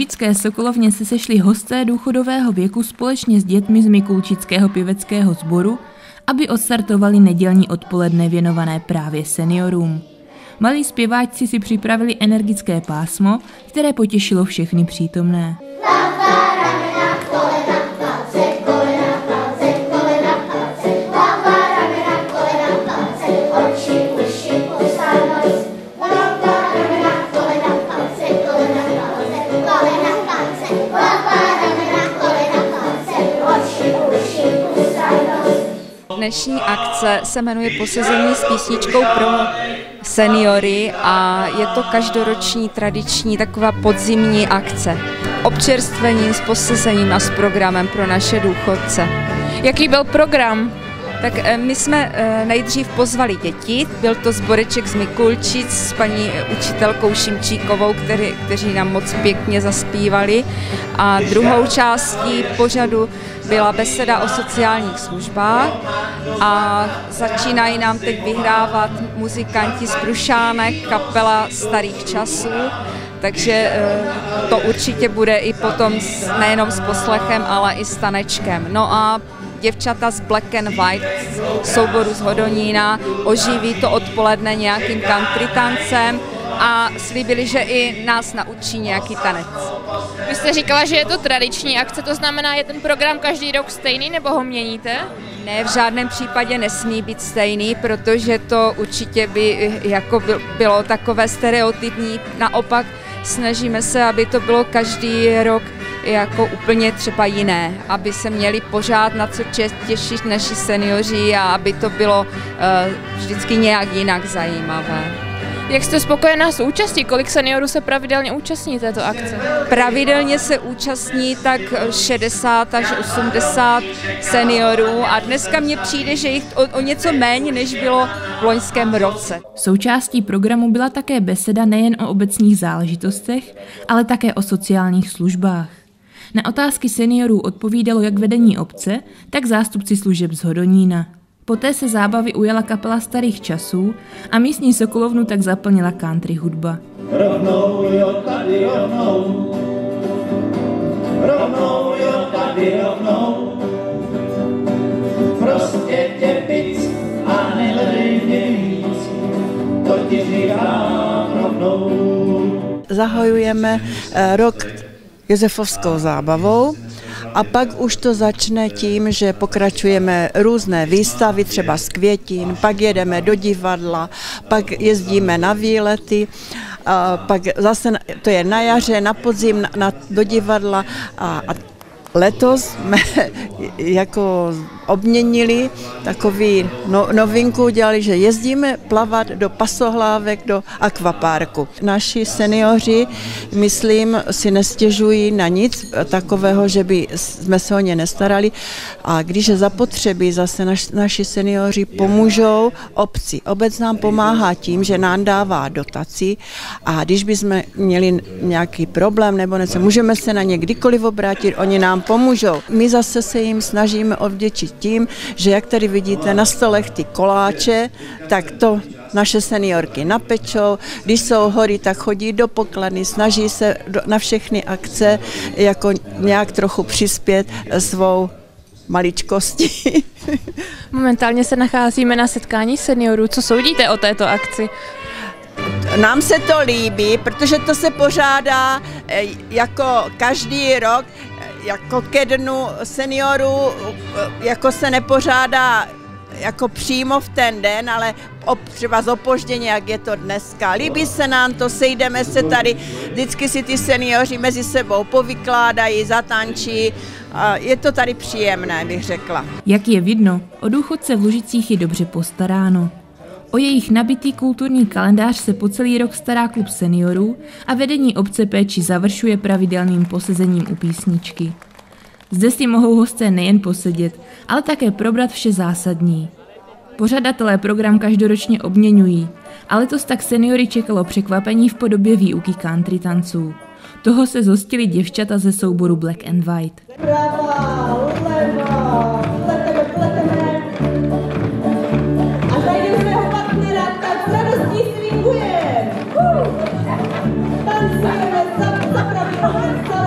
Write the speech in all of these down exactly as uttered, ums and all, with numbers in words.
lužické Sokolovně se sešli hosté důchodového věku společně s dětmi z Mikulčického pěveckého sboru, aby odstartovali nedělní odpoledne věnované právě seniorům. Malí zpěváčci si připravili energické pásmo, které potěšilo všechny přítomné. Dnešní akce se jmenuje Posezení s písničkou pro seniory a je to každoroční tradiční taková podzimní akce. Občerstvení s posezením a s programem pro naše důchodce. Jaký byl program? Tak my jsme nejdřív pozvali děti, byl to sboreček z Mikulčic s paní učitelkou Šimčíkovou, který, kteří nám moc pěkně zaspívali. A druhou částí pořadu byla beseda o sociálních službách a začínají nám teď vyhrávat muzikanti z Prušánek, kapela Starých časů, takže to určitě bude i potom nejenom s poslechem, ale i s tanečkem. No a děvčata z Black and White souboru z Hodonína oživí to odpoledne nějakým country tancem a slíbili, že i nás naučí nějaký tanec. Vy jste říkala, že je to tradiční akce, to znamená, je ten program každý rok stejný nebo ho měníte? Ne, v žádném případě nesmí být stejný, protože to určitě by jako bylo takové stereotypní. Naopak snažíme se, aby to bylo každý rok jako úplně třeba jiné, aby se měli pořád na co těšit naši seniori a aby to bylo uh, vždycky nějak jinak zajímavé. Jak jste spokojená s účastí? Kolik seniorů se pravidelně účastní této akce? Pravidelně se účastní tak šedesát až osmdesát seniorů a dneska mně přijde, že jich o, o něco méně, než bylo v loňském roce. Součástí programu byla také beseda nejen o obecních záležitostech, ale také o sociálních službách. Na otázky seniorů odpovídalo jak vedení obce, tak zástupci služeb z Hodonína. Poté se zábavy ujala kapela Starých časů a místní Sokolovnu tak zaplnila country hudba. Rovnou jo, tady rovnou, rovnou jo, tady rovnou, prostě tě pic a nehledej mě víc, to ti říkám rovnou. Zahajujeme rok josefovskou zábavou a pak už to začne tím, že pokračujeme různé výstavy, třeba z květin, pak jedeme do divadla, pak jezdíme na výlety, a pak zase to je na jaře, na podzim, na, do divadla a, a letos jsme jako obměnili takový no, novinku, dělali, že jezdíme plavat do pasohlávek, do akvaparku. Naši seniori, myslím, si nestěžují na nic takového, že by jsme se o ně nestarali. A když je zapotřebí, zase naš, naši seniori pomůžou obci. Obec nám pomáhá tím, že nám dává dotaci a když bychom měli nějaký problém nebo něco, můžeme se na ně kdykoliv obrátit, oni nám pomůžou. My zase se jim snažíme odvděčit tím, že jak tady vidíte na stolech ty koláče, tak to naše seniorky napečou, když jsou hory, tak chodí do pokladny, snaží se do, na všechny akce jako nějak trochu přispět svou maličkostí. Momentálně se nacházíme na setkání seniorů. Co soudíte o této akci? Nám se to líbí, protože to se pořádá jako každý rok, jako ke dnu seniorů, jako se nepořádá jako přímo v ten den, ale třeba z opoždění, jak je to dneska. Líbí se nám to, sejdeme se tady, vždycky si ty seniori mezi sebou povykládají, zatančí. Je to tady příjemné, bych řekla. Jak je vidno, o důchodce v Lužicích je dobře postaráno. O jejich nabitý kulturní kalendář se po celý rok stará klub seniorů a vedení obce péči završuje pravidelným posezením u písničky. Zde si mohou hosté nejen posedět, ale také probrat vše zásadní. Pořadatelé program každoročně obměňují, a letos tak seniory čekalo překvapení v podobě výuky country tanců. Toho se zhostili děvčata ze souboru Black and White. Prava, leva, pleteme, pleteme. A zajdeme svého partnera, tak s radostí swingujeme. Tancujeme za, za pravý ohled,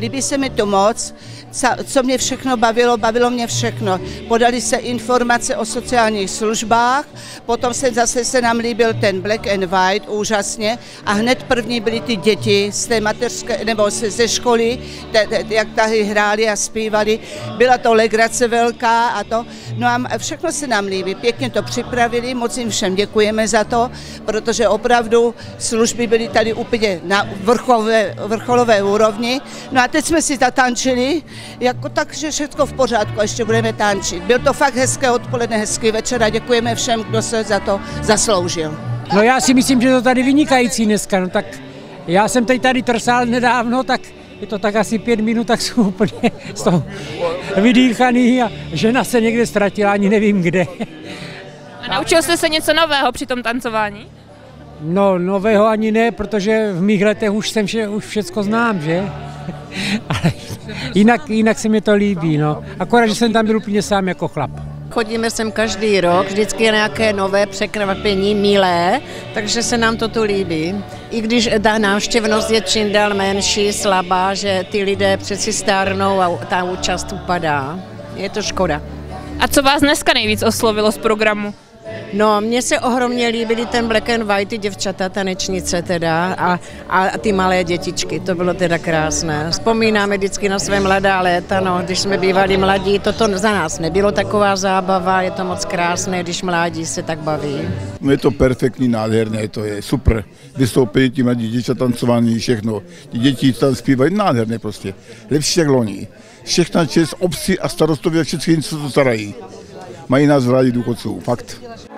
líbí se mi to moc, co mě všechno bavilo, bavilo mě všechno. Podali se informace o sociálních službách, potom se zase se nám líbil ten Black and White, úžasně, a hned první byly ty děti z té mateřské, nebo ze školy, jak tady hráli a zpívali. Byla to legrace velká a to. No a všechno se nám líbí, pěkně to připravili, moc jim všem děkujeme za to, protože opravdu služby byly tady úplně na vrcholové, vrcholové úrovni. No a teď jsme si zatančili, jako tak, že všechno v pořádku, ještě budeme tančit. Byl to fakt hezké odpoledne, hezký večer a děkujeme všem, kdo se za to zasloužil. No já si myslím, že to tady vynikající dneska, no tak já jsem teď tady trsal nedávno, tak je to tak asi pět minut, tak jsou úplně z toho vydýchaný a žena se někde ztratila, ani nevím kde. A naučil jste se něco nového při tom tancování? No, nového ani ne, protože v mých letech už jsem vše, už všecko znám, že? Ale jinak, jinak se mi to líbí, no. Akorát, že jsem tam byl úplně sám jako chlap. Chodíme sem každý rok, vždycky je nějaké nové překvapení, milé, takže se nám to tu líbí. I když ta návštěvnost je čím dál menší, slabá, že ty lidé přeci stárnou a ta účast upadá. Je to škoda. A co vás dneska nejvíc oslovilo z programu? No, mně se ohromně líbily ten Black and White, ty děvčata, tanečnice teda a, a ty malé dětičky, to bylo teda krásné. Vzpomínáme vždycky na své mladá léta, no, když jsme bývali mladí, toto za nás nebylo taková zábava, je to moc krásné, když mládí se tak baví. No je to perfektní, nádherné, to je super. Vystoupili ti mladí děti, tancování, všechno. Ti děti tam zpívají nádherně prostě, lepší jak loni. Všechna čest obci a starostové, všechny, co to starají. Mají nás v rádi důchodců, fakt.